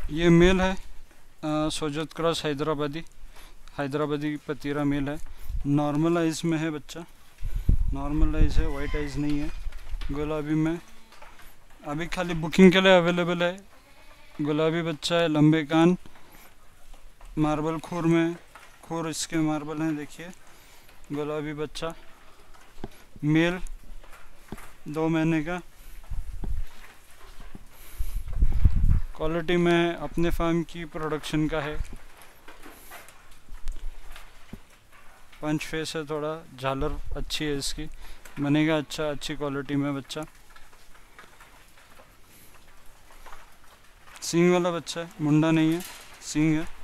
ये मेल है, सोजत क्रॉस हैदराबादी पतीरा मेल है। नॉर्मल आइज में है बच्चा, नॉर्मल आइज है, वाइट आइज नहीं है। गुलाबी में अभी खाली बुकिंग के लिए अवेलेबल है। गुलाबी बच्चा है, लंबे कान, मार्बल खूर में, खूर इसके मार्बल हैं, देखिए। गुलाबी बच्चा, मेल, 2 महीने का। क्वालिटी में अपने फार्म की प्रोडक्शन का है। पंच फेस है, थोड़ा झालर अच्छी है इसकी, बनेगा अच्छा, अच्छी क्वालिटी में बच्चा। सींग वाला बच्चा है, मुंडा नहीं है, सींग है।